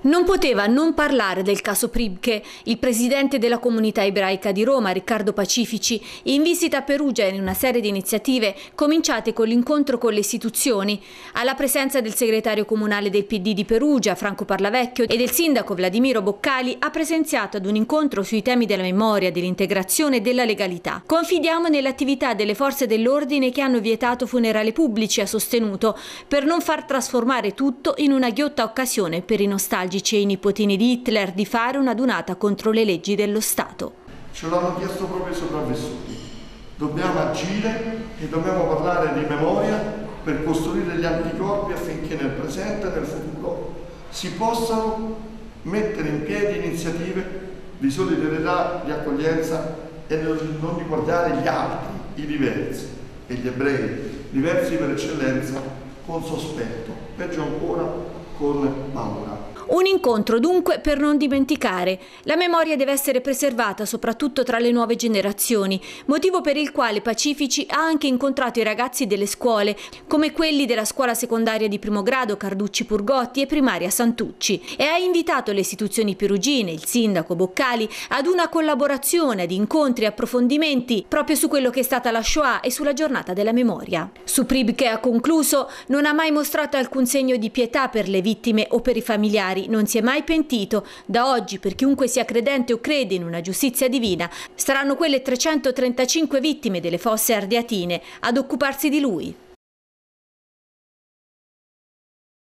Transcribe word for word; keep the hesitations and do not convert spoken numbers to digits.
Non poteva non parlare del caso Pribke. Il presidente della comunità ebraica di Roma, Riccardo Pacifici, in visita a Perugia in una serie di iniziative cominciate con l'incontro con le istituzioni, alla presenza del segretario comunale del P D di Perugia, Franco Parlavecchio, e del sindaco Vladimiro Boccali, ha presenziato ad un incontro sui temi della memoria, dell'integrazione e della legalità. Confidiamo nell'attività delle forze dell'ordine che hanno vietato funerali pubblici, ha sostenuto, per non far trasformare tutto in una ghiotta occasione per i nostalgici e i nipotini di Hitler di fare una adunata contro le leggi dello Stato. Ce l'hanno chiesto proprio i sopravvissuti. Dobbiamo agire e dobbiamo parlare di memoria per costruire gli anticorpi affinché nel presente e nel futuro si possano mettere in piedi iniziative di solidarietà, di accoglienza e non di guardare gli altri, i diversi, e gli ebrei, diversi per eccellenza, con sospetto, peggio ancora con paura. Un incontro dunque per non dimenticare. La memoria deve essere preservata soprattutto tra le nuove generazioni, motivo per il quale Pacifici ha anche incontrato i ragazzi delle scuole, come quelli della scuola secondaria di primo grado Carducci Purgotti e primaria Santucci, e ha invitato le istituzioni perugine, il sindaco Boccali, ad una collaborazione, ad incontri e approfondimenti proprio su quello che è stata la Shoah e sulla giornata della memoria. Su Pribke, ha concluso, non ha mai mostrato alcun segno di pietà per le vittime o per i familiari. Non si è mai pentito. Da oggi, per chiunque sia credente o crede in una giustizia divina, saranno quelle trecentotrentacinque vittime delle fosse ardeatine ad occuparsi di lui.